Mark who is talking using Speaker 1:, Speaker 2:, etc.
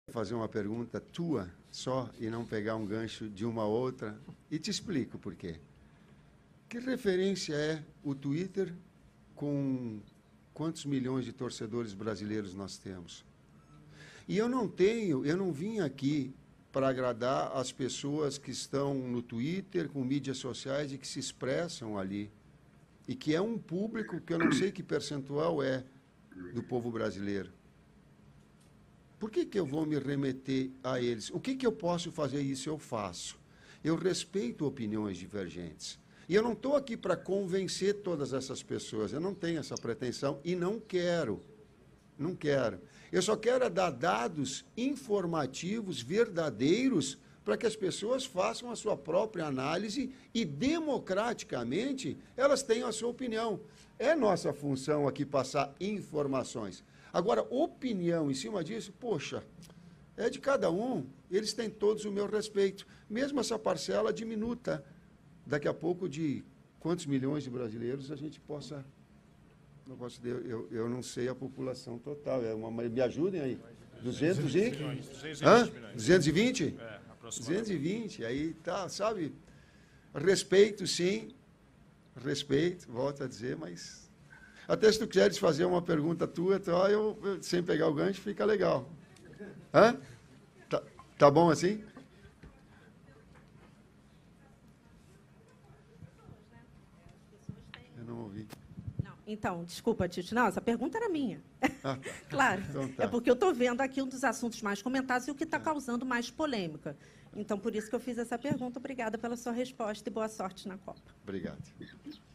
Speaker 1: fazer uma pergunta tua só e não pegar um gancho de uma outra, e te explico por quê. Que referência é o Twitter com quantos milhões de torcedores brasileiros nós temos? E eu não vim aqui para agradar as pessoas que estão no Twitter, com mídias sociais e que se expressam ali. E que é um público que eu não sei que percentual é do povo brasileiro. Por que eu vou me remeter a eles? O que eu posso fazer? Isso eu faço. Eu respeito opiniões divergentes. E eu não estou aqui para convencer todas essas pessoas. Eu não tenho essa pretensão e não quero. Não quero. Eu só quero dar dados informativos, verdadeiros, para que as pessoas façam a sua própria análise e, democraticamente, elas tenham a sua opinião. É nossa função aqui passar informações. Agora, opinião em cima disso, poxa, é de cada um, eles têm todos o meu respeito. Mesmo essa parcela diminuta, daqui a pouco, de quantos milhões de brasileiros a gente possa... Eu não sei a população total. Me ajudem aí. 220 milhões. Hã? 220?
Speaker 2: É, aproximadamente.
Speaker 1: 220. Aí tá, sabe? Respeito, sim. Respeito, volto a dizer, mas... Até se tu quiseres fazer uma pergunta tua, sem pegar o gancho, fica legal. Hã? Tá bom assim? Eu não ouvi.
Speaker 3: Então, desculpa, Tito, não, essa pergunta era minha.
Speaker 1: Ah, tá.
Speaker 3: Claro,
Speaker 1: Então, tá.
Speaker 3: é porque eu estou vendo aqui um dos assuntos mais comentados e o que está causando mais polêmica. Então, por isso que eu fiz essa pergunta. Obrigada pela sua resposta e boa sorte na Copa.
Speaker 1: Obrigado.